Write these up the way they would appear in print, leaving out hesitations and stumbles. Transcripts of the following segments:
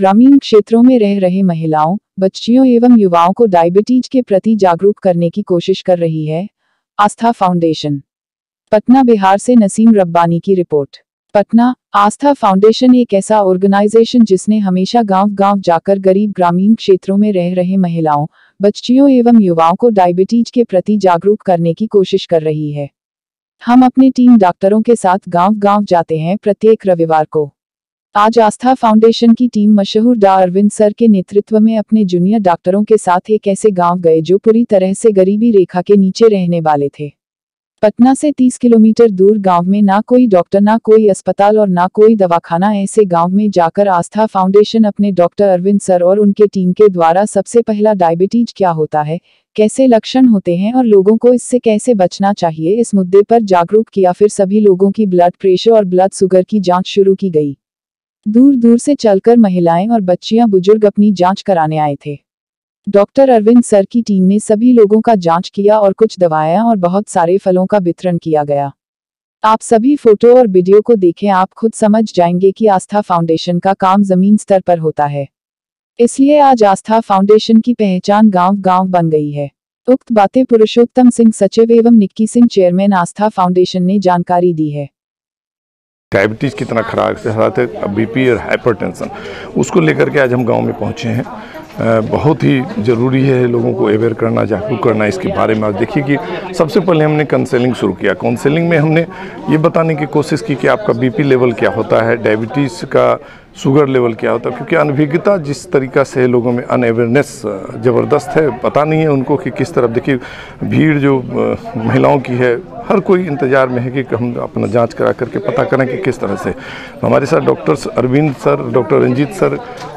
ग्रामीण क्षेत्रों में रह रहे महिलाओं, बच्चियों एवं युवाओं को डायबिटीज के प्रति जागरूक करने की कोशिश कर रही है आस्था फाउंडेशन। पटना, बिहार से नसीम रब्बानी की रिपोर्ट। पटना, आस्था फाउंडेशन एक ऐसा ऑर्गेनाइजेशन जिसने हमेशा गांव-गांव जाकर गरीब ग्रामीण क्षेत्रों में रह रहे महिलाओं, बच्चियों एवं युवाओं को डायबिटीज के प्रति जागरूक करने की कोशिश कर रही है। हम अपनी टीम डॉक्टरों के साथ गांव-गांव जाते हैं प्रत्येक रविवार को। आज आस्था फाउंडेशन की टीम मशहूर डॉ. अरविंद सर के नेतृत्व में अपने जूनियर डॉक्टरों के साथ एक ऐसे गांव गए जो पूरी तरह से गरीबी रेखा के नीचे रहने वाले थे। पटना से 30 किलोमीटर दूर गांव में ना कोई डॉक्टर, ना कोई अस्पताल और ना कोई दवाखाना। ऐसे गांव में जाकर आस्था फाउंडेशन अपने डॉक्टर अरविंद सर और उनके टीम के द्वारा सबसे पहला डायबिटीज क्या होता है, कैसे लक्षण होते हैं और लोगों को इससे कैसे बचना चाहिए, इस मुद्दे पर जागरूक किया। फिर सभी लोगों की ब्लड प्रेशर और ब्लड शुगर की जांच शुरू की गई। दूर दूर से चलकर महिलाएं और बच्चियां, बुजुर्ग अपनी जांच कराने आए थे। डॉक्टर अरविंद सर की टीम ने सभी लोगों का जांच किया और कुछ दवाएं और बहुत सारे फलों का वितरण किया गया। आप सभी फोटो और वीडियो को देखें, आप खुद समझ जाएंगे कि आस्था फाउंडेशन का काम जमीन स्तर पर होता है। इसलिए आज आस्था फाउंडेशन की पहचान गांव-गांव बन गई है। उक्त बातें पुरुषोत्तम सिंह, सचिव एवं निक्की सिंह, चेयरमैन आस्था फाउंडेशन ने जानकारी दी है। डायबिटीज़ कितना खराब से हालत है, बीपी और हाइपरटेंशन, उसको लेकर के आज हम गांव में पहुंचे हैं। बहुत ही ज़रूरी है लोगों को अवेयर करना, जागरूक करना इसके बारे में। आज देखिए कि सबसे पहले हमने काउंसलिंग शुरू किया। काउंसलिंग में हमने ये बताने की कोशिश की कि आपका बीपी लेवल क्या होता है, डायबिटीज़ का शुगर लेवल क्या होता है, क्योंकि अनभिज्ञता जिस तरीका से लोगों में अनअवेयरनेस ज़बरदस्त है, पता नहीं है उनको कि किस तरफ। देखिए भीड़ जो महिलाओं की है, हर कोई इंतज़ार में है कि हम अपना जांच करा करके पता करें कि किस तरह से। तो हमारे साथ doctor Arvind sir, doctor Ranjit sir,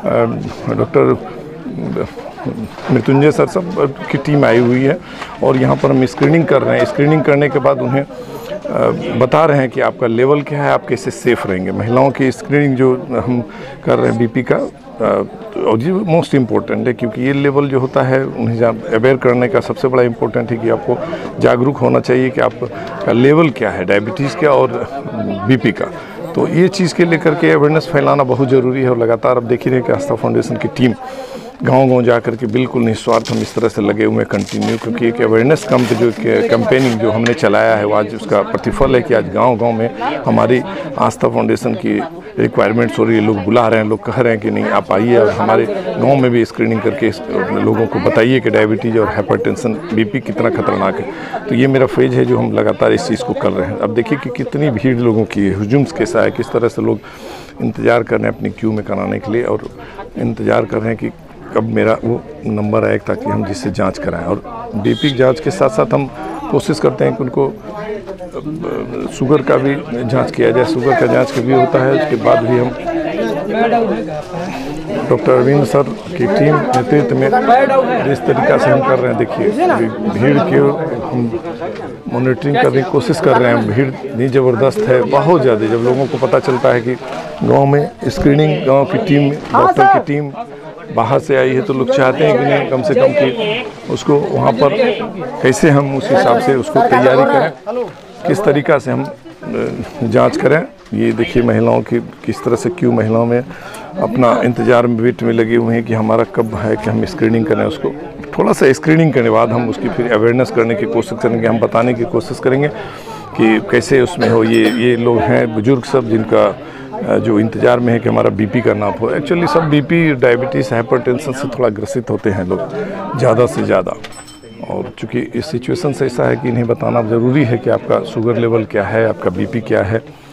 doctor Mrityunjay sir, सब की टीम आई हुई है और यहाँ पर हम स्क्रीनिंग कर रहे हैं। स्क्रीनिंग करने के बाद उन्हें बता रहे हैं कि आपका लेवल क्या है, आप कैसे सेफ रहेंगे। महिलाओं की स्क्रीनिंग जो हम कर रहे हैं बीपी का, और ये मोस्ट इम्पोर्टेंट है, क्योंकि ये लेवल जो होता है उन्हें अवेयर करने का सबसे बड़ा इम्पोर्टेंट है कि आपको जागरूक होना चाहिए कि आपका लेवल क्या है डायबिटीज़ का और बीपी का। तो ये चीज़ के लेकर के अवेयरनेस फैलाना बहुत ज़रूरी है। और लगातार अब देख ही रहे हैं कि आस्था फाउंडेशन की टीम गांव-गांव जा कर के बिल्कुल निस्वार्थ हम इस तरह से लगे हुए कंटिन्यू, क्योंकि एक अवेयरनेस कैंप जो कैंपेनिंग जो हमने चलाया है वो आज उसका प्रतिफल है कि आज गांव-गांव में हमारी आस्था फाउंडेशन की रिक्वायरमेंट्स हो रही है। लोग बुला रहे हैं, लोग कह रहे हैं कि नहीं आप आइए और हमारे गांव में भी स्क्रीनिंग करके लोगों को बताइए कि डायबिटीज़ और हाइपरटेंशन, बीपी कितना खतरनाक है। तो ये मेरा फेज है जो हम लगातार इस चीज़ को कर रहे हैं। अब देखिए कि कितनी भीड़ लोगों की है, हुजूम कैसा है, किस तरह से लोग इंतज़ार कर रहे हैं अपनी क्यू में कराने के लिए और इंतज़ार कर रहे हैं कि कब मेरा वो नंबर आए ताकि हम जिससे जांच कराएं। और बीपी की जांच के साथ साथ हम कोशिश करते हैं कि उनको शुगर का भी जांच किया जाए। शुगर का जांच भी होता है, उसके बाद भी हम डॉक्टर अरविंद सर की टीम नेतृत्व में जिस तरीक़ा से हम कर रहे हैं, देखिए भीड़ की हम मॉनिटरिंग करने की कोशिश कर रहे हैं। भीड़ इतनी ज़बरदस्त है, बहुत ज़्यादा। जब लोगों को पता चलता है कि गांव में स्क्रीनिंग, गांव की टीम, डॉक्टर की टीम बाहर से आई है, तो लोग चाहते हैं कि नहीं कम से कम कि उसको वहाँ पर कैसे हम उस हिसाब से उसको तैयारी करें, किस तरीक़ा से हम जांच करें। ये देखिए महिलाओं की किस तरह से क्यों महिलाओं में अपना इंतज़ार में वेट में लगे हुए हैं कि हमारा कब है कि हम स्क्रीनिंग करें। उसको थोड़ा सा स्क्रीनिंग करने के बाद हम उसकी फिर अवेयरनेस करने की कोशिश करेंगे। हम बताने की कोशिश करेंगे कि कैसे उसमें हो। ये लोग हैं बुज़ुर्ग सब, जिनका जो इंतज़ार में है कि हमारा बीपी का नाप हो। एक्चुअली सब बीपी, डायबिटीज़, हाइपरटेंशन से थोड़ा ग्रसित होते हैं लोग ज़्यादा से ज़्यादा। और चूँकि इस सिचुएशन से ऐसा है कि इन्हें बताना ज़रूरी है कि आपका शुगर लेवल क्या है, आपका बीपी क्या है।